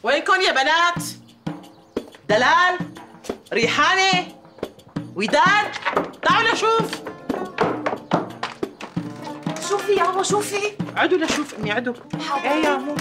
وينكن يا بنات؟ دلال، ريحانة، وداد، تعالوا لشوف. شوفي يا عمو شوفي. عدوا لشوف امي عدوا. ايه يا عمو.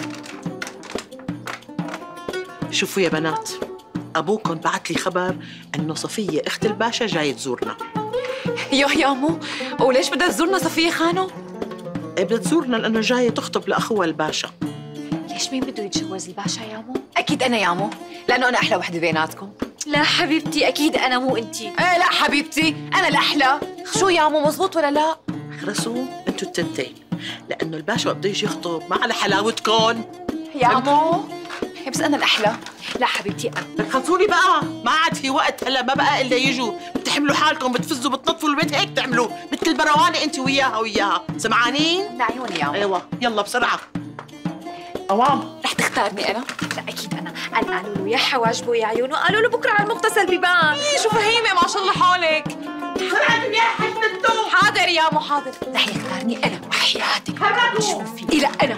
شوفوا يا بنات، ابوكم بعت لي خبر انه صفية اخت الباشا جاية تزورنا. يا عمو، وليش بدها تزورنا صفية خانو؟ ايه بدها تزورنا لانه جاية تخطب لاخوها الباشا. ليش مين بده يتجوز الباشا يا عمو؟ اكيد انا يا عمو، لانه انا احلى وحده بيناتكم. لا حبيبتي اكيد انا مو انتي. ايه لا حبيبتي انا الاحلى. شو يا عمو مزبوط ولا لا؟ اخرسوا انتوا التنتين، لانه الباشا بده يجي يخطب ما على حلاوتكم. يا عمو بس انا الاحلى. لا حبيبتي انا. خلصوني بقى، ما عاد في وقت هلا، ما بقى الا يجوا بتحملوا حالكم بتفزوا بتنطفوا البيت هيك تعملوا مثل البروانه انت وياها سمعانين؟ لعيوني يا عمو. ايوه يلا بسرعه. قوام رح تختارني انا؟ لا اكيد انا قالوا له يا حواجبه يا عيونه، قالوا له بكره على المغتسل بيبان. شو فهيمه ما شاء الله حالك. بسرعه يا حجمتو. حاضر يا عمو حاضر. رح يختارني انا وحياتك. شوفي إيه لا انا.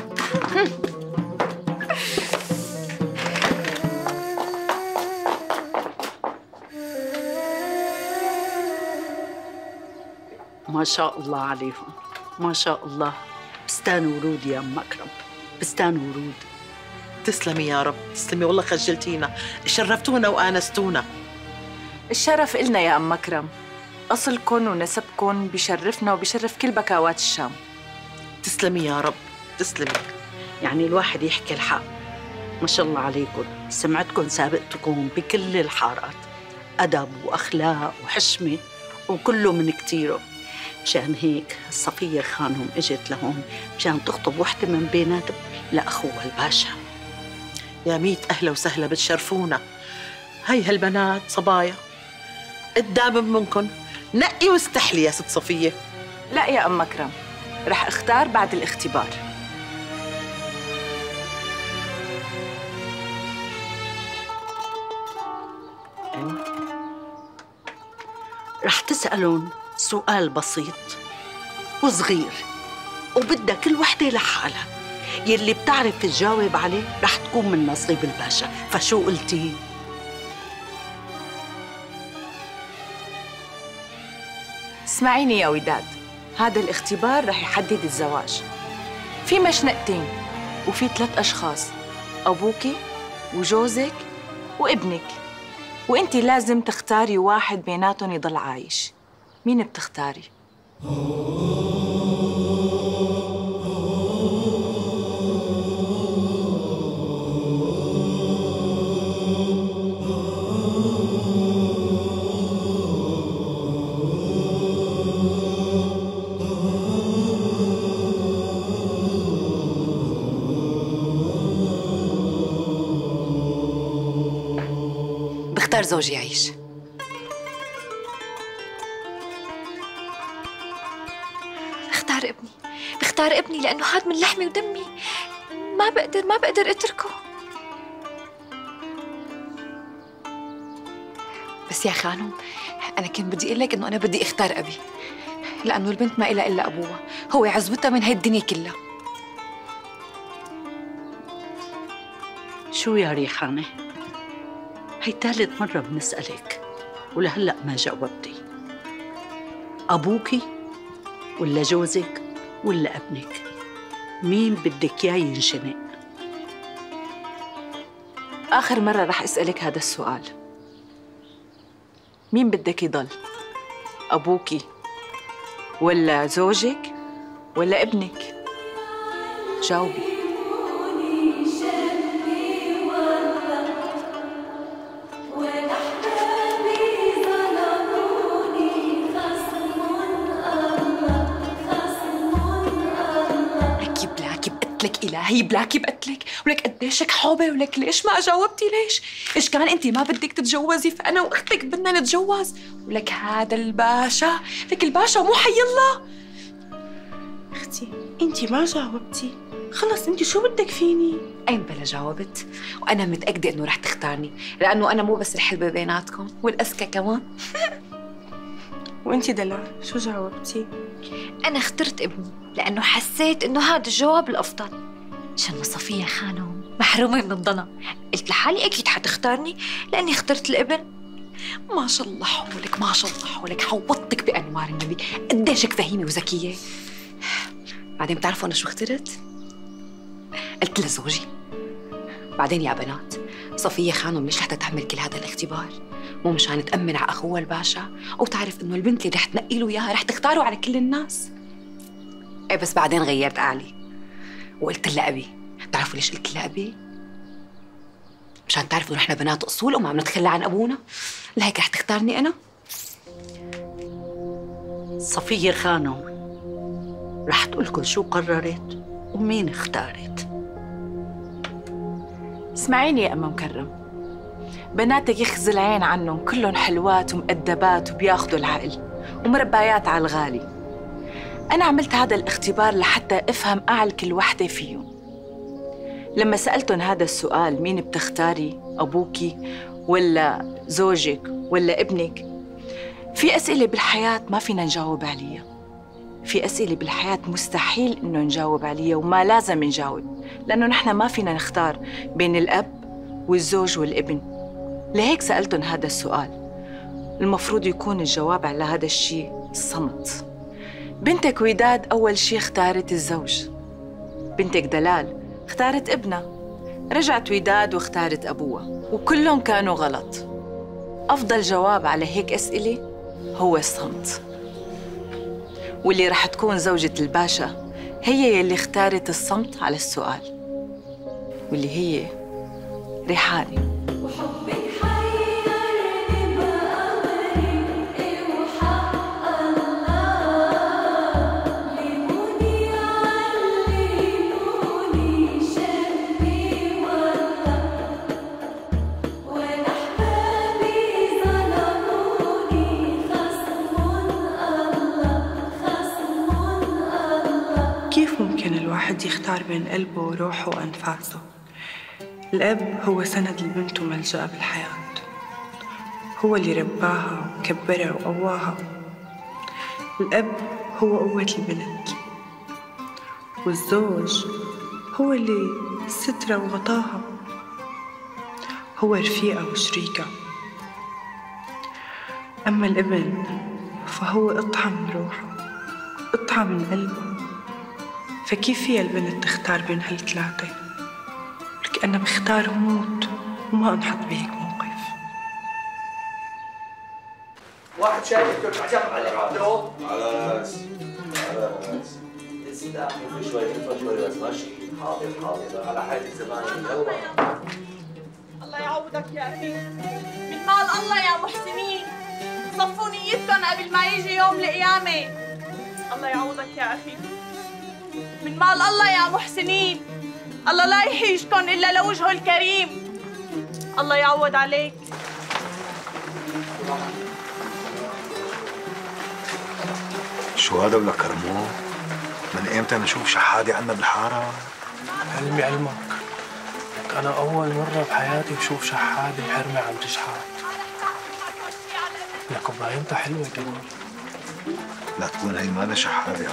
ما شاء الله عليهم، ما شاء الله. بستان ورود يا أم أكرم، بستان ورود. تسلمي يا رب، تسلمي والله خجلتينا، شرفتونا وآنستونا. الشرف إلنا يا أم أكرم، أصلكن ونسبكن بيشرفنا وبيشرف كل بكوات الشام. تسلمي يا رب، تسلمي. يعني الواحد يحكي الحق، ما شاء الله عليكم، سمعتكم سابقتكم بكل الحارات، أدب وأخلاق وحشمة وكله من كتيره. مشان هيك صفية خانم اجت لهون مشان تخطب وحدة من بيناتهم لأخوها الباشا. يا ميت أهلا وسهلا، بتشرفونا. هي هالبنات صبايا قدام منكن، نقي واستحلي يا ست صفية. لا يا أم أكرم، رح اختار بعد الاختبار. رح تسألون سؤال بسيط وصغير وبدها كل وحدة لحالها، يلي بتعرف تجاوب عليه رح تكون من نصيب الباشا. فشو قلتي؟ اسمعيني يا وداد، هذا الاختبار رح يحدد الزواج. في مشنقتين وفي 3 أشخاص، أبوكي وجوزك وابنك، وانتي لازم تختاري واحد بيناتهم يضل عايش. مين بتختاري؟ بختار زوجي يعيش. بختار ابني لأنه هاد من لحمي ودمي، ما بقدر اتركه. بس يا خانم أنا كنت بدي أقول لك إنه أنا بدي اختار أبي، لأنه البنت ما إلها إلا أبوها، هو عزوتها من هاي الدنيا كلها. شو يا ريحانة؟ هي 3 مرة بنسألك ولهلأ ما جاوبتي. أبوكي ولا جوزك ولا ابنك؟ مين بدك إياه ينشنق؟ آخر مرة رح أسألك هذا السؤال، مين بدك يضل؟ أبوكي ولا زوجك ولا ابنك؟ جاوبي. لك إلهي بلاكي بقتلك، ولك قديشك حوبة، ولك ليش ما جاوبتي ليش؟ إيش كان أنت ما بدك تتجوزي فأنا وأختك بدنا نتجوز، ولك هذا الباشا، لك الباشا مو حي الله. أختي أنت ما جاوبتي، خلص أنت شو بدك فيني؟ أين بلا جاوبت، وأنا متأكدة إنه رح تختارني، لأنه أنا مو بس الحلبة بيناتكم والأذكى كمان. وأنت دلال شو جاوبتي؟ أنا اخترت ابني لأنه حسيت إنه هذا الجواب الأفضل، عشان صفية خانم ما محرومة من الضنا. قلت لحالي أكيد حتختارني لأني اخترت الابن. ما شاء الله حولك، ما شاء الله حولك، حوطتك بأنوار النبي، قديشك فهيمة وذكية. بعدين بتعرفوا أنا شو اخترت؟ قلت لزوجي بعدين يا بنات، صفية خانم ليش لحتى تعمل كل هذا الاختبار؟ مو مشان تأمن على أخوها الباشا أو تعرف إنه البنت اللي رح تنقي له إياها رح تختاره على كل الناس. إيه بس بعدين غيرت قالي وقلت لأبي. بتعرفوا ليش قلت لأبي؟ مشان تعرفوا إنه نحن بنات أصول وما عم نتخلى عن أبونا، لهيك رح تختارني أنا. صفية خانم رح تقولكم شو قررت ومين اختارت. اسمعيني يا أم مكرم، بناتك يخزي العين عنهم، كلهم حلوات ومؤدبات وبياخدوا العقل ومربايات على الغالي. أنا عملت هذا الاختبار لحتى أفهم أعل كل وحدة فيهم. لما سألتهم هذا السؤال، مين بتختاري، أبوكي ولا زوجك ولا ابنك؟ في أسئلة بالحياة ما فينا نجاوب عليها، في أسئلة بالحياة مستحيل إنه نجاوب عليها وما لازم نجاوب، لأنه نحن ما فينا نختار بين الأب والزوج والابن. لهيك سألتهم هذا السؤال. المفروض يكون الجواب على هذا الشيء الصمت. بنتك وداد أول شيء اختارت الزوج، بنتك دلال اختارت ابنها، رجعت وداد واختارت أبوها، وكلهم كانوا غلط. أفضل جواب على هيك أسئلة هو الصمت. واللي رح تكون زوجة الباشا هي يلي اختارت الصمت على السؤال، واللي هي ريحانة. كيف ممكن الواحد يختار بين قلبه وروحه وأنفاسه؟ الأب هو سند البنت وملجأ بالحياة، هو اللي رباها وكبرها وقواها. الأب هو قوة البنت، والزوج هو اللي سترها وغطاها، هو رفيقها وشريكها. أما الابن فهو قطعة من روحه، قطعة من قلبه. فكيف فيها البنت تختار بين هالثلاثة؟ لك أنا بختار موت وما أنحط بهيك موقف. واحد شايف كيف عجب على عبده؟ على راس تسلم. شوي شوي بس ماشي. حاضر على حالة الزمان. يلا الله يعوضك يا أخي، من مال الله يا محسنين، صفوا نيتكم قبل ما يجي يوم القيامة. الله يعوضك يا أخي، من مال الله يا محسنين، الله لا يحيجكم إلا لوجهه الكريم. الله يعوض عليك. شو هذا ولا كرموه؟ من ايمتى نشوف شحادة عنا بالحارة؟ علمي علمك، لك أنا أول مرة بحياتي بشوف شحادة حرمة عم تشحات. لك وبايمتها حلوة كمان. لا تكون هي مالها شحادة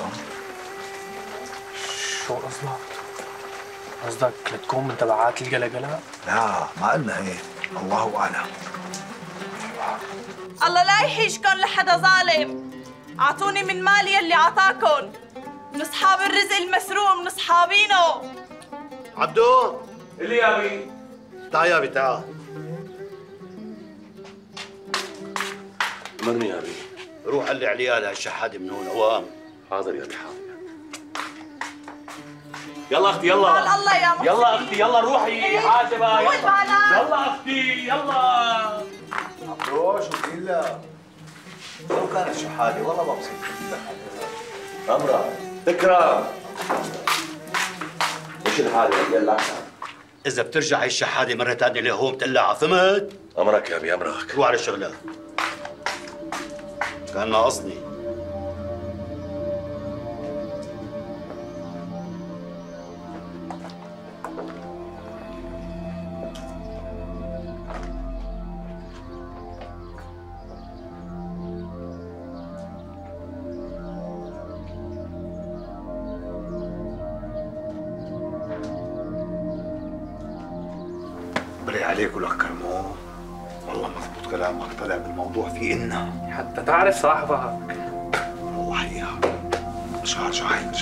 شو قصدك؟ قصدك لتكون من تبعات القلقلة؟ لا ما قلنا هيك، الله أعلم. الله لا يحيجكم لحدا ظالم. أعطوني من مالي اللي عطاكم، من أصحاب الرزق المسروق، من أصحابينه. عبدو اللي يا أبي؟ تعال يا أبي تعال. مرني يا أبي. روح قل لي عليها هالشحادة من هون أوام. حاضر يا أبي حاضر. يلا أختي يلا. مال الله يا محسن. يلا أختي يلا روحي حاجبة. يلا يلا أختي يلا. عبدو شو بقول لك؟ لو كانت شحادة والله ما بصير. أمرك تكرم. ايش الحالة اللي لك؟ إذا بترجع هي الشحادة مرة ثانية لهون بتقلعها، فهمت؟ أمرك يا أبي أمرك. روح على الشغلة. كان ناقصني. بري عليك ولك كرمو، والله مضبوط كلامك، طلع بالموضوع في إلنا حتى تعرف صاحبك. الله حياك. شو هيك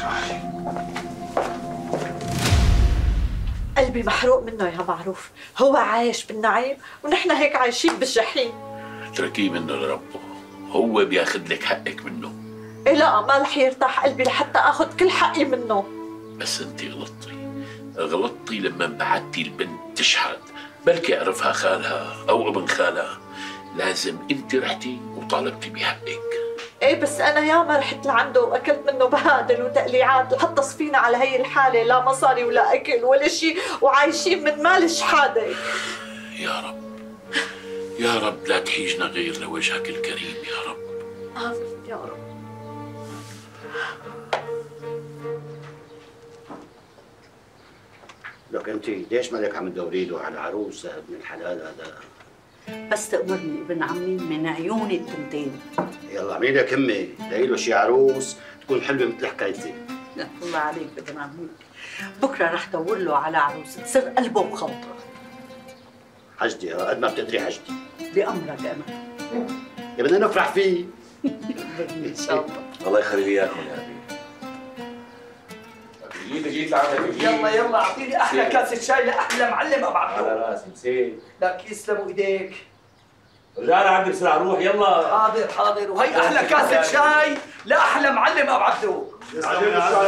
قلبي محروق منه يا معروف، هو عايش بالنعيم ونحن هيك عايشين بالجحيم. اتركيه منه لربه، هو بياخذ لك حقك منه. إيه لا، ما رح يرتاح قلبي لحتى اخذ كل حقي منه. بس انت غلطتي لما بعتي البنت تشحت، بلكي عرفها خالها او ابن خالها. لازم انت رحتي وطالبتي بحقك. ايه بس انا ياما رحت لعنده واكلت منه بهادل وتقليعات لحتى صفينا على هي الحاله، لا مصاري ولا اكل ولا شيء، وعايشين من مال شحاده. يا رب يا رب لا تحيجنا غير لوجهك الكريم يا رب. امين يا رب. لك انت ليش مالك عم تدوري له على عروس ابن الحلال هذا؟ بس تأمرني ابن عمي من عيوني التنتين. يلا اعملي لك همه، لاقي له شي عروس تكون حلوه مثل حكايتي. الله عليك ابن عمي، بكره رح دور له على عروس تصير قلبه بخاطره. حجدي قد ما بتقدري حجدي. بأمرك انا. يا بدنا نفرح فيه. ان شاء الله. الله يخلي لي اياكم يا ابي. جيت لعندك. يلا اعطيني احلى كاسه شاي لاحلى معلم ابو عبدو. على راسي نسيت. لك يسلموا ايديك. رجعنا عندي بسرعه روح يلا. حاضر وهي احلى كاسه شاي لاحلى معلم ابو عبدو. من مال الله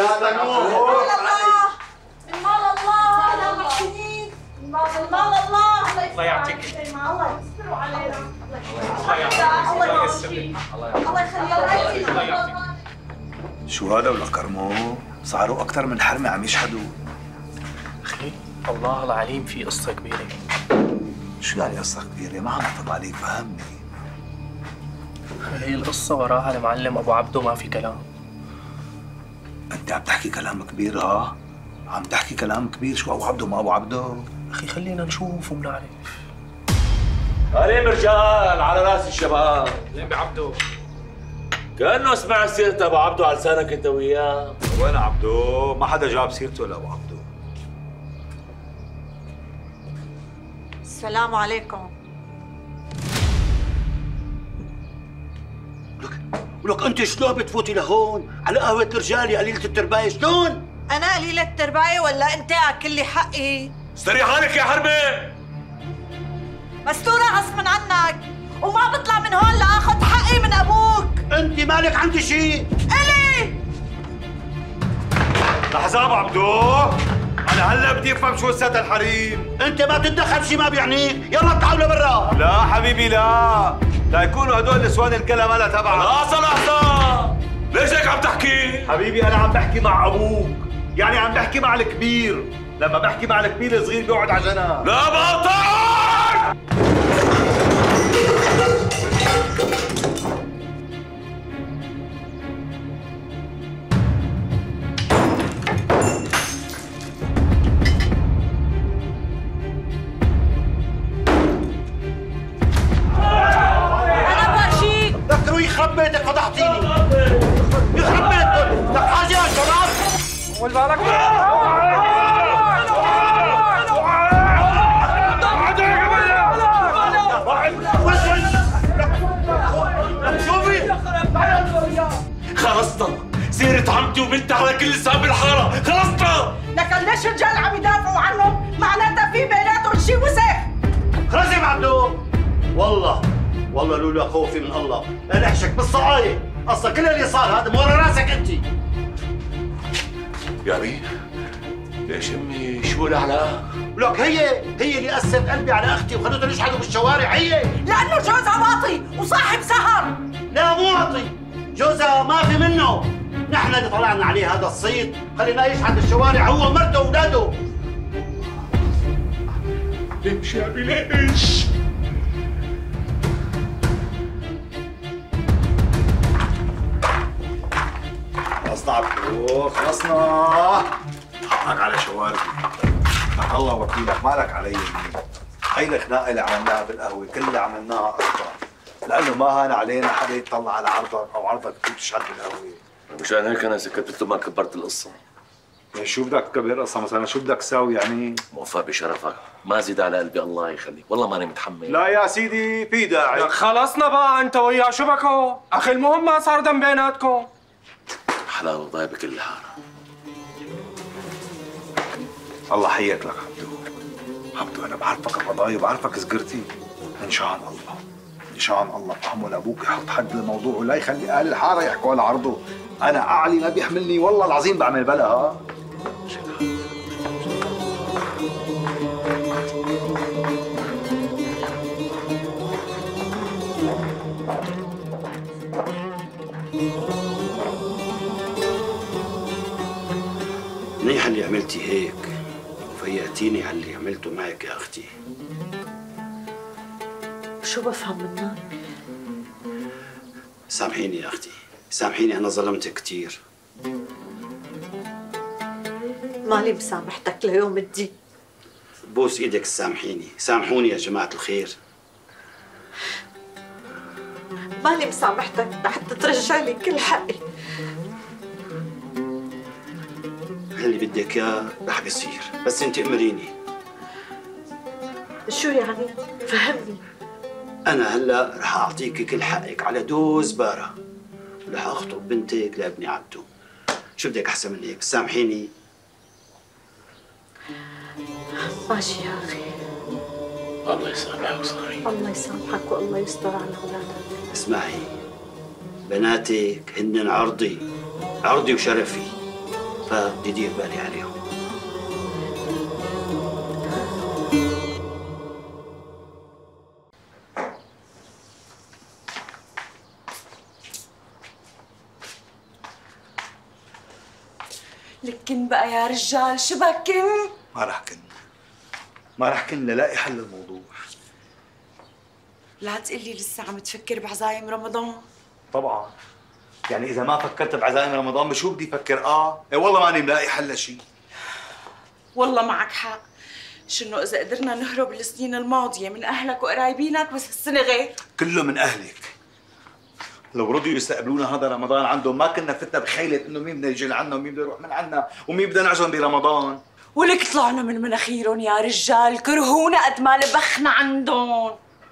يا محسنين، من مال الله. الله يعطيك. الله يستر علينا. الله يسلمك. الله يخليك. شو هذا ولك كرمو؟ صاروا أكثر من حرمة عم يشحدوا. أخي الله العليم في قصة كبيرة. شو يعني قصة كبيرة؟ ما عم بفهم عليك، فهمني. هي القصة وراها المعلم أبو عبدو، ما في كلام. أنت عم تحكي كلام كبير ها؟ عم تحكي كلام كبير، شو أبو عبدو ما أبو عبدو؟ أخي خلينا نشوف وبنعرف. عليم رجال على راس الشباب. ليه عبدو؟ كأنه سمع سيرة أبو عبدو على لسانك أنت وياه. وين عبدو؟ ما حدا جاب سيرته لأبو عبدو. السلام عليكم. ولك انت شلون بتفوتي لهون على قهوة الرجال يا قليلة الترباية؟ شلون؟ انا قليلة الترباية ولا انت اكل لي حقي؟ استريح حالك يا حرمة. مستورة غصبا عنك، وما بطلع من هون لاخذ حقي من ابوك. انت مالك عندي شيء؟ الي لحظة أبو عبدو، أنا هلا بدي أفهم شو قصة الحريم. انت ما تتدخل شيء ما بيعنيك، يلا تعالوا لبرا. لا حبيبي لا، لا يكونوا هدول نسوان الكلام أنا تبعك. خلاص لحظة، ليش هيك عم تحكي؟ حبيبي أنا عم بحكي مع أبوك، يعني عم بحكي مع الكبير، لما بحكي مع الكبير الصغير بيقعد على جنب. لا بقطعك! يخرب بيتك فضحتيني. يخرب بيتك، لك حاجة يا شباب؟ والبالك شوفي خلصنا سيرة عمتي وبنتي على كل لسان بالحارة، خلصنا. لكن ليش الرجال عم يدافعوا عنهم؟ معناتها في بيناتهم شيء وسخ. خلص يا عبدو. والله لولا خوفي من الله لا نحشك بالصعاية، اصلا كل اللي صار هذا مورا راسك انت. يا أبي ليش امي شو العلاقة؟ ولك هي اللي قست قلبي على اختي وخلوهم يشحدوا بالشوارع. هي لانه جوزها واطي وصاحب سهر. لا مو واطي، جوزها ما في منه، نحن اللي طلعنا عليه هذا الصيد، خليناه يشحد بالشوارع هو ومرته واولاده. ليش يا أبي ليش؟ خلصنا عبدو، خلصنا. حقك على شواربي. لك الله وكيلك، مالك علي يمين. هي الخناقه اللي عملناها بالقهوه كلها عملناها اصلا لانه ما هان علينا حدا يطلع على عرضك او عرضك تشحد بالقهوه. مشان هيك انا سكتت ما كبرت القصه. يعني شو بدك تكبر قصة مثلا؟ شو بدك تساوي يعني؟ موفق بشرفك، ما زيد على قلبي الله يخليك، والله ماني متحمل. لا يا سيدي في داعي. خلصنا بقى انت وياه شبكوا، اخي المهم ما صار دم بيناتكم. حلاوة ضايع بكل الحارة. الله حياك لك عبدو، انا بعرفك القضايا وبعرفك صغرتي. ان شاء الله ان شاء الله بحمل ابوك يحط حد للموضوع ولا يخلي اهل الحاره يحكوا على عرضه. انا اعلي ما بيحملني والله العظيم بعمل بلا. ها منيح اللي عملتي هيك وفيقتيني على اللي عملته معك يا اختي. شو بفهم منك؟ سامحيني يا اختي، سامحيني، انا ظلمتك كثير. مالي مسامحتك ليوم الدين. بوس ايدك سامحيني، سامحوني يا جماعة الخير. مالي مسامحتك لحتى ترجع لي كل حقي. اللي بدك اياه رح بيصير، بس انت امريني. شو يعني؟ فهمني. انا هلا رح اعطيك كل حقك على دوز بارة، ورح اخطب بنتك لابني عبدو. شو بدك احسن من هيك؟ سامحيني. ماشي يا اخي. الله يسامحك صاحبي. الله يسامحك والله يستر على اولادك. اسمعي، بناتك هن عرضي وشرفي، فبدي دير بالي عليهم. لكن بقى يا رجال شو بكن؟ ما رح كن للاقي حل الموضوع. لا تقلي لسه عم تفكر بعزايم رمضان. طبعا يعني اذا ما فكرت بعزايم رمضان بشو بدي افكر؟ إيه والله ماني ملاقي حل لشيء. والله معك حق. شنو اذا قدرنا نهرب السنين الماضيه من اهلك وقرايبينك، بس هالسنه غير. كله من اهلك. لو رضيوا يستقبلونا هذا رمضان عندهم ما كنا فتنا بخيلة انه مين بده يجي لعنا ومين بده يروح من عنا ومين بدنا نعزم برمضان. ولك طلعنا من مناخيرهم يا رجال، كرهونا قد ما لبخنا عندهم.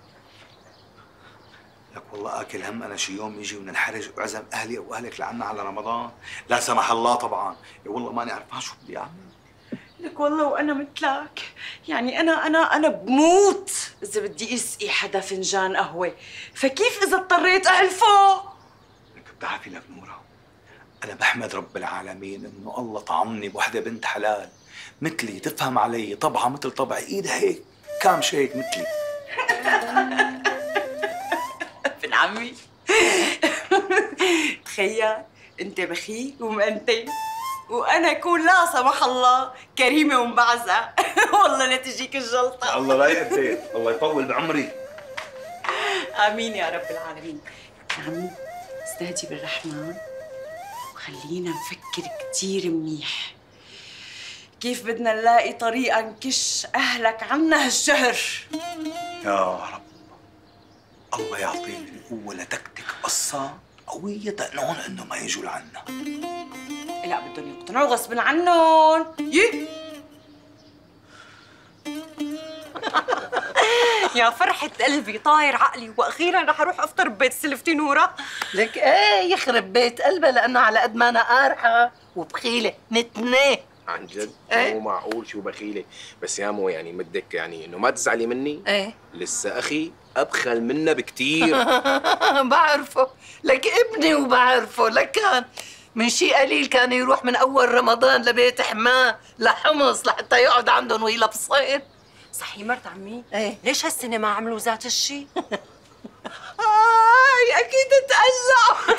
لك والله اكل هم انا شي يوم يجي وننحرج واعزم اهلي او اهلك لعنا على رمضان، لا سمح الله طبعا. والله ماني عارفان شو بدي اعمل. لك والله وانا مثلك، يعني انا بموت اذا بدي اسقي حدا فنجان قهوه، فكيف اذا اضطريت اعلفه؟ لك بتعرفي لك نورا، انا بحمد رب العالمين انه الله طعمني بوحده بنت حلال مثلي، تفهم علي، طبعها مثل طبعي، ايدها هيك كامشه هيك مثلي. ابن عمي تخيل انت بخيل ومأنتن وانا اكون لا سمح الله كريمه ومبعزه. والله لا تجيك الجلطه. الله لا يقدر، الله يطول بعمري. امين يا رب العالمين. يا عمي استهدي بالرحمن وخلينا نفكر كثير منيح كيف بدنا نلاقي طريقه نكش اهلك عنا هالشهر. يا رب الله يعطيني القوه لتكتك قصه قويه تقنعهم انه ما يجوا لعنا. لا بدهم يقتنعوا غصب عنهم. يا فرحة قلبي، طاير عقلي، واخيرا رح اروح افطر ببيت سلفتي نورا. لك ايه يخرب بيت قلبها، لانه على قد ما انا قارحه وبخيله نتناه. عن جد ايه؟ مو معقول شو بخيله، بس يا مو يعني بدك يعني انه ما تزعلي مني. ايه لسه اخي ابخل منا بكتير. بعرفه، لك ابني وبعرفه، لك كان من شيء قليل كان يروح من اول رمضان لبيت حماه لحمص لحتى يقعد عندهم ويلبصين. صحيح مرت عمي؟ ايه ليش هالسنة ما عملوا ذات الشيء؟ اكيد تقلعوا.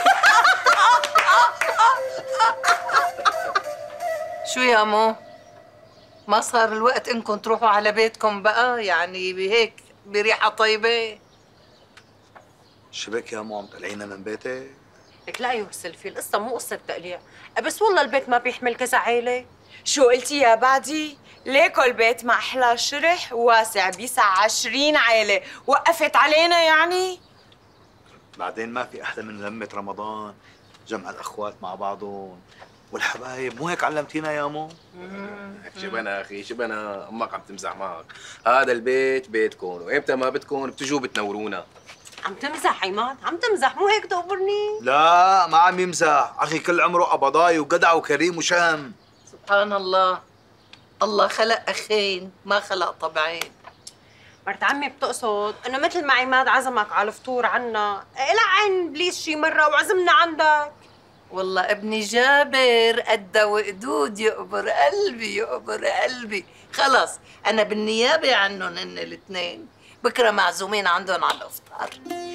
شو يا مو؟ ما صار الوقت انكم تروحوا على بيتكم بقى؟ يعني بهيك بريحة طيبة. شبك يا مو عم تقلعينا من بيتك؟ لك لا يوصل في القصة مو قصة تقليع، بس والله البيت ما بيحمل كذا عيلة. شو قلتي يا بعدي؟ ليكو البيت ما احلى شرح واسع بيسع 20 عيلة، وقفت علينا يعني؟ بعدين ما في احلى من لمة رمضان، جمع الاخوات مع بعضهم، والحبايب، مو هيك علمتينا يا مو؟ شبنا اخي شبنا، امك عم تمزح معك. هذا البيت بيتكم، وامتى ما بدكم بتجوا بتنورونا. عم تمزح عماد؟ عم تمزح مو هيك تقبرني؟ لا ما عم يمزح، اخي كل عمره قبضاي وجدع وكريم وشهم. سبحان الله، الله خلق اخين ما خلق طبعين. مرت عمي بتقصد انه مثل ما عماد عزمك على الفطور عنا، العن بليز شي مره وعزمنا عندك. والله ابني جابر قدة وقدود، يقبر قلبي يقبر قلبي. خلص انا بالنيابه عنهم هن الاثنين، بكره معزومين عندهم على الافطار.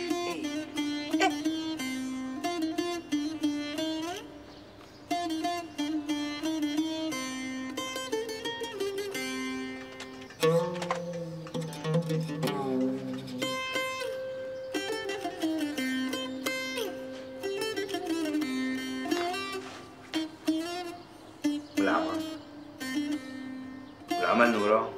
والعمل نورا،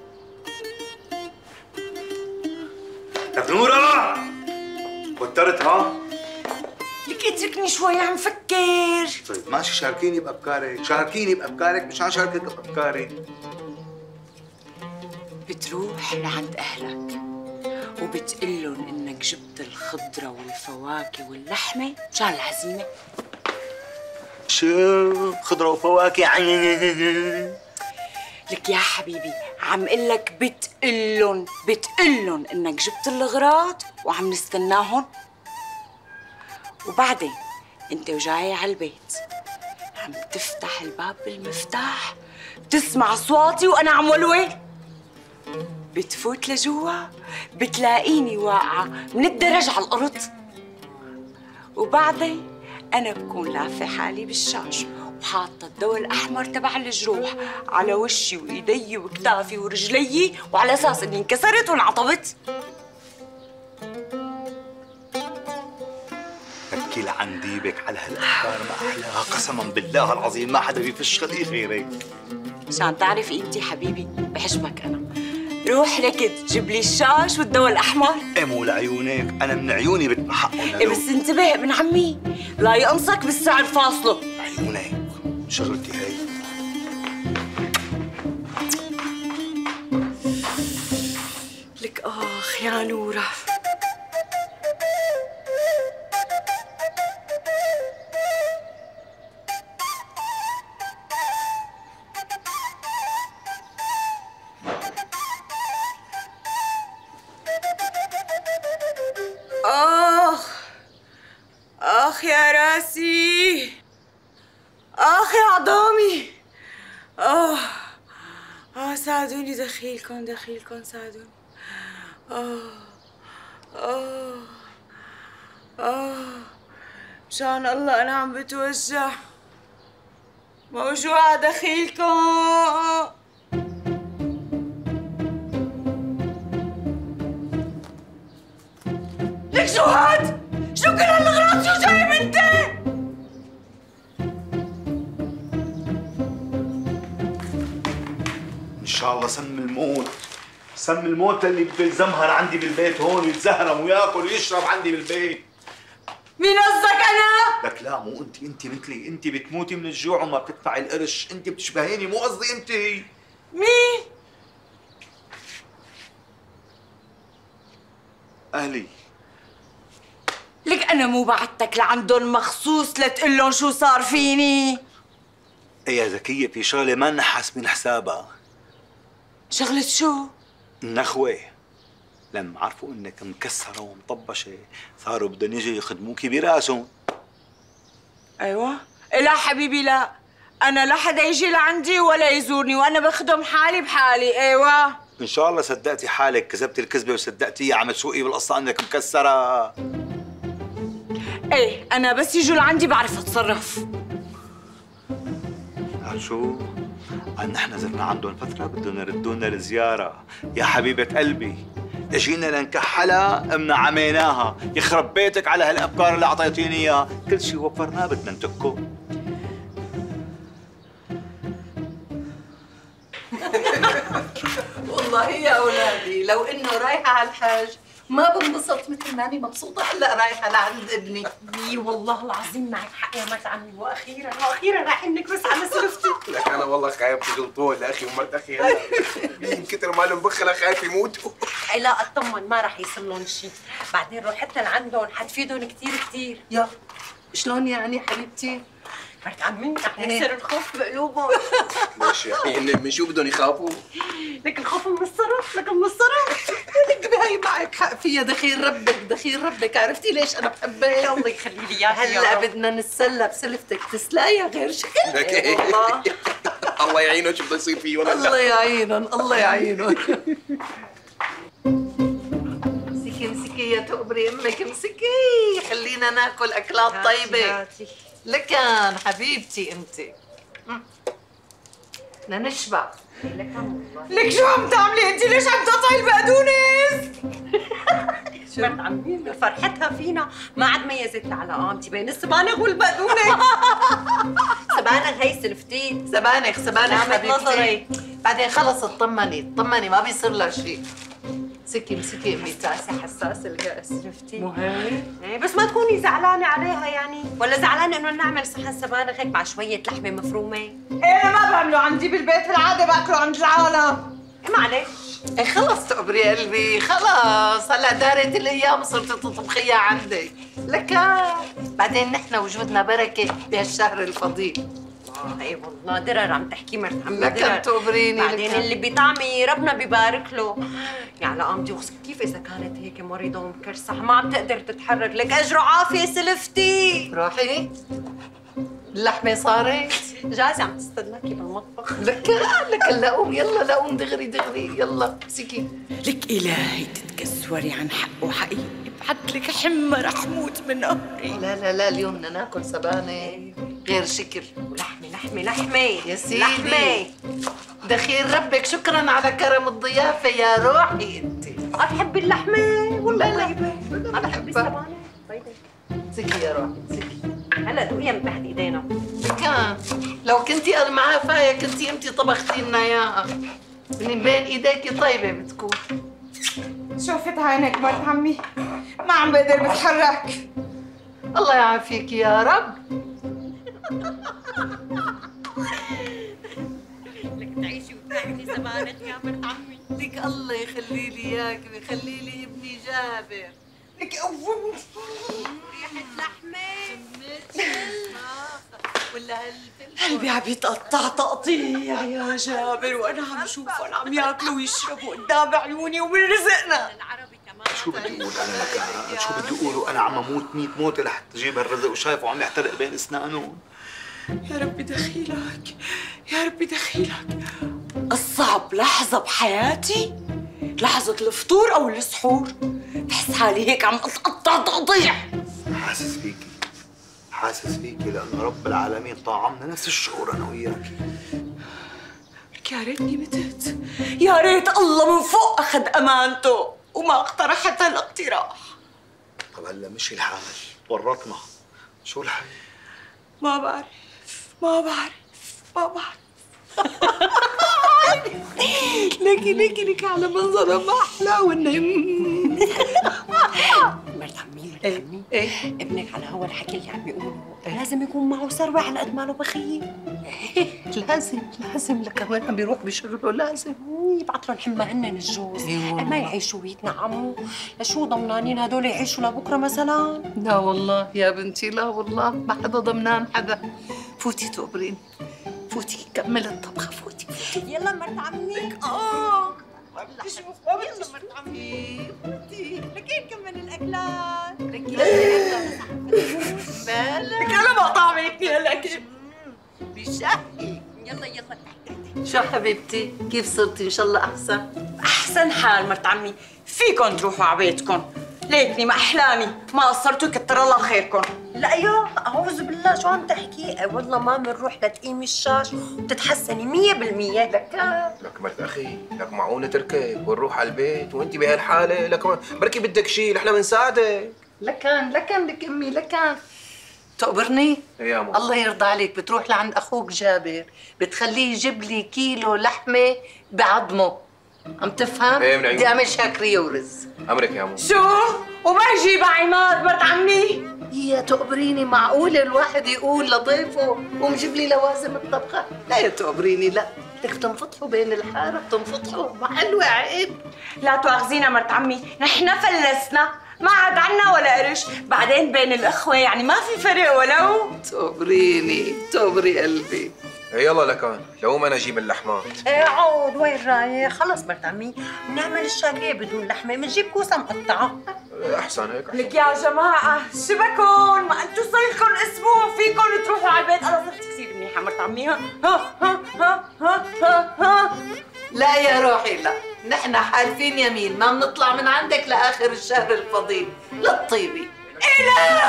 لك نورا وترت ها؟ لك اتركني شوي عم فكر. طيب ماشي، شاركيني بافكارك، شاركيني بافكارك مشان شاركك بافكاري. بتروح لعند اهلك وبتقلن انك جبت الخضره والفواكه واللحمه مشان العزيمه. شو خضره وفواكه؟ لك يا حبيبي عم قلك بتقلن انك جبت الاغراض وعم نستناهم، وبعدين انت وجاي على البيت عم تفتح الباب بالمفتاح، بتسمع اصواتي وانا عم ولول، بتفوت لجوا بتلاقيني واقعه من الدرج على الارض، وبعدين انا بكون لافه حالي بالشاش وحاطه الدواء الاحمر تبع الجروح على وشي وايدي وكتافي ورجلي، وعلى اساس اني انكسرت وانعطبت. بكي لعن ديبك على هالافكار، ما احلاها قسما بالله العظيم، ما حدا بيفش خلقي غيرك. مشان تعرفي انت حبيبي بحجبك انا، روح لكد جيب لي الشاش والدواء الاحمر. ايه مو لعيونك، انا من عيوني بتمحقهم. ايه بس انتبه ابن عمي، لا ينصك بالسعر فاصله. عيونك شغلتي هي. لك اخ يا نوره، آخ يا راسي، آخ يا عظامي، ساعدوني، دخيلكم ساعدوني. مشان الله أنا عم بتوجع، موجوعة دخيلكم. لك شو هاد؟ شو كل هالأغراض؟ شو جايب انت؟ ان شاء الله سم الموت اللي بيلزمها عندي بالبيت هون، يتزهرم وياكل ويشرب عندي بالبيت. مين قصدك انا؟ لك لا مو انت مثلي، انت بتموتي من الجوع وما بتدفعي القرش، انت بتشبهيني، مو قصدي انت. مين؟ اهلي. لك انا مو بعتك لعندهم مخصوص لتقول لهم شو صار فيني؟ ايه يا ذكية، في شغلة ما نحس من حسابها. شغلة شو؟ النخوة لما عرفوا انك مكسرة ومطبشة صاروا بدهم يجوا يخدموكي براسهم. ايوه؟ لا حبيبي لا، انا لا حدا يجي لعندي ولا يزورني، وانا بخدم حالي بحالي. ايوه ان شاء الله صدقتي حالك، كذبتي الكذبة وصدقتيها، عم تسوقي بالقصة انك مكسرة. ايه انا بس يجوا لعندي بعرف اتصرف. شو؟ نحن زرنا عندهم فترة بدهم يردونا الزيارة، يا حبيبة قلبي اجينا لنكحلها عميناها، يخرب بيتك على هالافكار اللي اعطيتيني اياها، كل شيء وفرناه بدنا نتكه. والله يا اولادي لو انه رايحه على الحج ما بنبسط مثل ما أنا مبسوطة هلا رايحة لعند ابني. اي والله العظيم معك حق يا مرت عمي، واخيرا رايحين نكبس على سلفتي. لك انا والله خايف تجلطوه لاخي ومرت اخي هلا من كثر ما لهم بخله خايف يموتوا. لا اطمن ما راح يصير لهم شيء، بعدين روحتنا لعندهم حتفيدهم كثير. يا شلون يعني حبيبتي؟ مرت عمي رح نكسر الخوف بقلوبهم. ليش يعني من شو بدهم يخافوا؟ لك الخوف من الصرف، لك من الصرف. لك هي معك حق فيها، دخيل ربك، عرفتي ليش انا بحبك؟ الله يخلي لي اياك. هلا بدنا نتسلى بسلفتك، تسلايا غير شكل. لك ايه والله. الله يعينه شو بده يصير فيه ولا الله يعينهم. امسكي يا تقبري امك، امسكي خلينا ناكل اكلات طيبه. لكن حبيبتي انت بدنا نشبع. لك شو عم تعملي انت؟ ليش عم تقطعي البقدونس؟ مرت عمي فرحتها فينا ما عاد ميزت على قامتي بين السبانخ والبقدونس. سبانخ هي سلفتي. سبانخ حبيبتي. بعدين خلص اطمني ما بيصير لها شيء. امسكي امي تعسي حساسه السلفتي. مو هيك؟ ايه بس ما تكوني زعلانه عليها يعني، ولا زعلانه انه نعمل صحن سبانخ هيك مع شويه لحمه مفرومه؟ ايه انا ما بعمله عندي بالبيت، بالعاده باكله عند العالم. ايه معلش. ايه خلص تقبري قلبي، خلص هلا دارت الايام صرتي تطبخيها عندك. لك بعدين نحن وجودنا بركه بهالشهر الفضيل. اي والله درر عم تحكي مرت عمي. لك تقبريني. بعدين اللي بيطعمي ربنا بيبارك له. يعني قامتي كيف اذا كانت هيك مريضه ومكرسحه ما عم تقدر تتحرك، لك اجر وعافيه سلفتي. روحي اللحمه صارت جاهزه عم تستناكي بالمطبخ. لك لقوم يلا لقوم دغري يلا امسكي. لك الهي تتكسوري عن حقه حقيقي، ابعت لك حمى رح موت من قهري. لا اليوم بدنا ناكل سبانخ غير شكل. لحمه يا سيدي. لحمه دخيل ربك، شكرا على كرم الضيافه يا روحي انت. بتحبي اللحمه والله طيبه؟ انا بحب السبانخ. طيبه امسكي يا روحي امسكي. هلا دوقيها من تحت ايدينا. كان لو كنتي معها فايه كنتي انت طبختي لنا اياها من بين ايديكي طيبه بتكون. شوفت عينك مرت عمي، ما عم بقدر بتحرك. الله يعافيك يا رب. لك تعيشي وتاكلي سبانخ يا مرت عمي. لك الله يخلي لي اياك ويخلي لي ابني جابر. لك قومت ريحه لحمه ولا هالفلفل. قلبي عم يتقطع تقطيع يا جابر، وانا عم شوفهم عم ياكلوا ويشربوا قدام عيوني ومن رزقنا. شو بدي اقول انا لك؟ شو بدي اقول وانا عم اموت 100 موته لحتى تجيب هالرزق وشايفه عم يحترق بين اسنانهم. يا ربي دخيلك، يا ربي دخيلك. أصعب لحظة بحياتي لحظة الفطور أو السحور، بحس حالي هيك عم أتقطع تقطيع. حاسس فيكي لأنه رب العالمين طعمنا نفس الشعور أنا وياكي. لك يا ريتني متت، يا ريت الله من فوق أخذ أمانته وما اقترحت هالاقتراح. طب هلا مشي الحال، ورطنا، شو الحل؟ ما بعرف. ليكي على منظره ما احلى والنم. مرت عمي ايه ابنك على هو الحكي اللي عم بيقوله لازم يكون معه ثروه على قد ما له بخيل. لازم لك وين عم بيروح بشغله لازم يبعث لهم حمى هن الجوز. ما يعيشوا ويتنعموا. لشو ضمنانين هدول يعيشوا لبكره مثلا؟ لا والله يا بنتي، لا والله ما حدا ضمنان حدا. فوتي تقبرين، فوتي كمل الطبخه، فوتي يلا مرت عمي. يلا مرت عمي فوتي. لكين كمان الاكلات. لك انا ما طعمتني هالاكل بشهي. يلا شو حبيبتي كيف صرتي؟ ان شاء الله احسن حال مرت عمي. فيكن تروحوا على بيتكن، ليتني ما احلامي ما قصرتوا، كتر الله خيركم. لا يا اعوذ بالله شو عم تحكي؟ والله ما بنروح لتقيمي الشاش وتتحسني 100%. لك مرت اخي، لك معقول نتركك ونروح على البيت وانت بهالحاله؟ لك بركي بدك شيء نحن بنساعدك. لك امي لكان تقبرني؟ يا ماما الله يرضى عليك، بتروح لعند اخوك جابر بتخليه يجيب لي كيلو لحمه بعظمه، عم تفهم؟ ايه من عيوني. بدي اعمل شاكريه ورز. امرك يا مو. شو؟ وما يجيب عماد مرت عمي؟ يا تقبريني، معقول الواحد يقول لضيفه ومجيب لي لوازم الطبخة؟ لا يا تقبريني لا، بدك تنفضحوا بين الحارة، بتنفضحوا، ما حلوة عيب. لا تواخذينا مرت عمي، نحن فلسنا، ما عاد عنا ولا قرش، بعدين بين الأخوة يعني ما في فرق ولو. تقبريني، تقبري قلبي. يلا لكان، لو ما نجيب اللحمات. ايه عود، وين رايح؟ خلص مرت عمي، بنعمل الشاقية بدون لحمة، بنجيب كوسة مقطعة. احسن هيك. لك يا جماعة، شو بكون؟ ما انتو صار لكم اسبوع فيكم تروحوا على البيت، انا صرت كثير منيحة مرت عمي. ها لا يا روحي لا، نحن حالفين يمين ما بنطلع من عندك لآخر الشهر الفضيل، للطيبي. إيه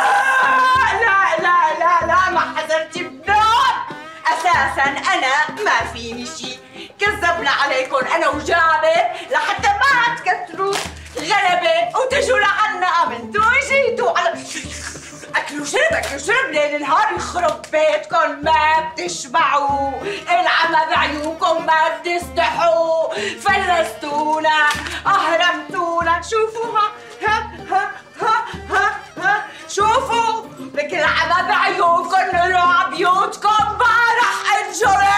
لا ما حذرتي بدون. اساسا انا ما فيني شيء، كذبنا عليكم انا وجابر لحتى ما تكتروا غلبة وتجوا لعنا، امنتوا اجيتوا على اكلوا شرب ليل نهار، يخرب بيتكم ما بتشبعوا، العمى بعيونكم ما بتستحوا، فلستونا اهرمتونا. شوفوها شوفوا لك العمى بعيونكم، نروح بيوتكم ما رح انجرب.